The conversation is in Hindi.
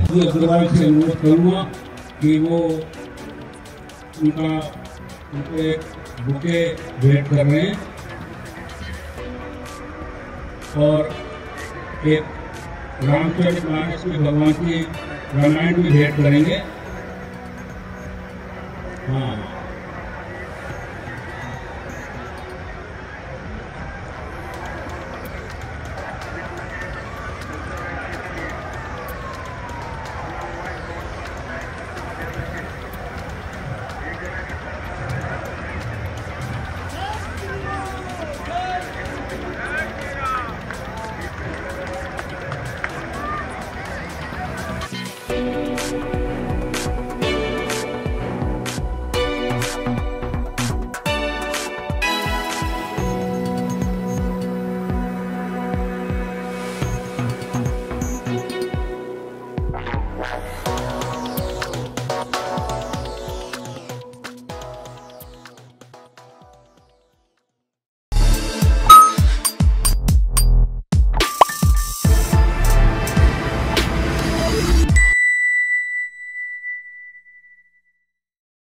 अग्रवाल से अनुरोध करूँगा कि वो उनको एक बुके भेंट कर रहे हैं और एक रामचरितमानस में भगवान की रामायण भी भेंट करेंगे। हाँ।